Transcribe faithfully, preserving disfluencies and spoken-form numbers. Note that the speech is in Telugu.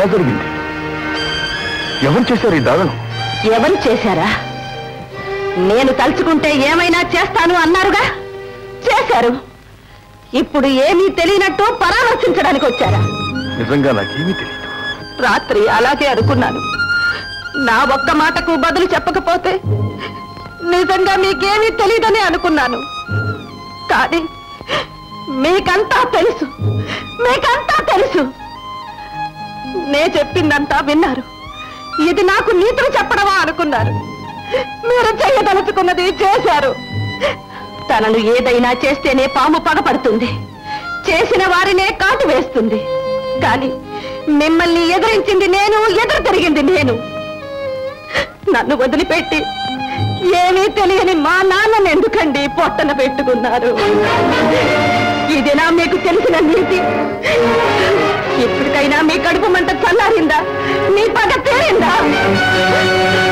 ఎలా జరిగింది? ఎవరు చేశారు ఈ దారుణం? ఎవరు చేశారా? నేను తలుచుకుంటే ఏమైనా చేస్తాను అన్నారుగా, చేశారు. ఇప్పుడు ఏమీ తెలియనట్టు పరామర్శించడానికి వచ్చారా? నిజంగా నాకేమీ తెలియదు. రాత్రి అలాగే అనుకున్నాను. నా ఒక్క మాటకు బదులు చెప్పకపోతే నిజంగా మీకేమీ తెలియదని అనుకున్నాను. కానీ మీకంతా తెలుసు, మీకంతా తెలుసు. నే చెప్పిందంతా విన్నారు. ఇది నాకు నీతులు చెప్పడమా అనుకున్నారు. మీరు చేయదలుచుకున్నది చేశారు. తనను ఏదైనా చేస్తేనే పాము పగపడుతుంది, చేసిన వారినే కాటు వేస్తుంది. కానీ మిమ్మల్ని ఎదిరించింది నేను, ఎదురు తిరిగింది నేను. నన్ను వదిలిపెట్టి ఏమీ తెలియని మా నాన్నను ఎందుకండి పొట్టన పెట్టుకున్నారు? ఇదేనా మీకు తెలిసిన నీతి? ఇప్పటికైనా మీ కడుపు మంట చల్లారిందా? మీ పగ తీరిందా?